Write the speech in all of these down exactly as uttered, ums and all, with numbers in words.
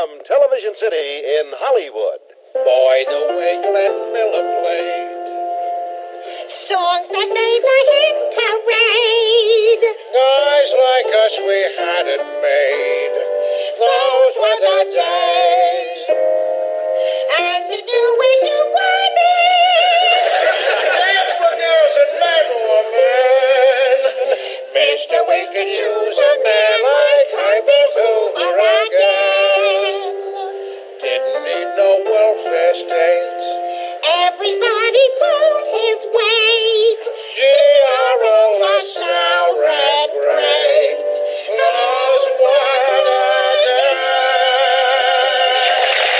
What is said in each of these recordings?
from Television City in Hollywood. Boy, the way Glenn Miller played. Songs that made the hit parade. Guys like us, we had it made. Those were the days. And you knew when you were there. Dance for girls and men, woman. Mister, we could use a man like Herbert Hoover again. Didn't need no welfare states. Everybody pulled his weight. G R O LaSalle ran great. Those were the days.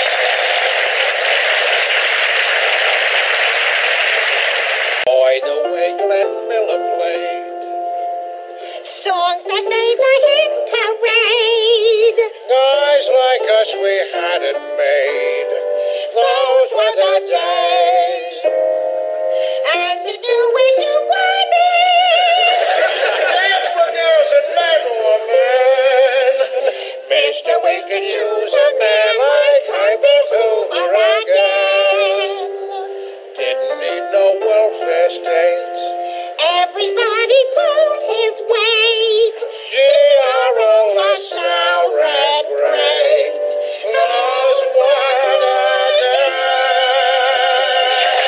Boy, the way Glenn Miller played. Songs that made the hit parade. Guys like us, we had it made. Those were the days. And you knew when you were there. Dance for girls and men, woman. Mister, we could use a man like Herbert Hoover again. Didn't need no welfare states. Everybody pulled his weight. G R O LaSalle ran great. Those were the days.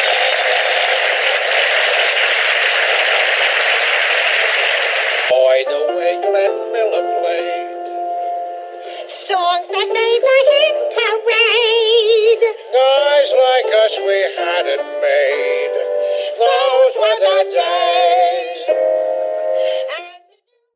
Boy, the way Glenn Miller played. Songs that made the hit parade. Guys like us, we had it made. Those were the days.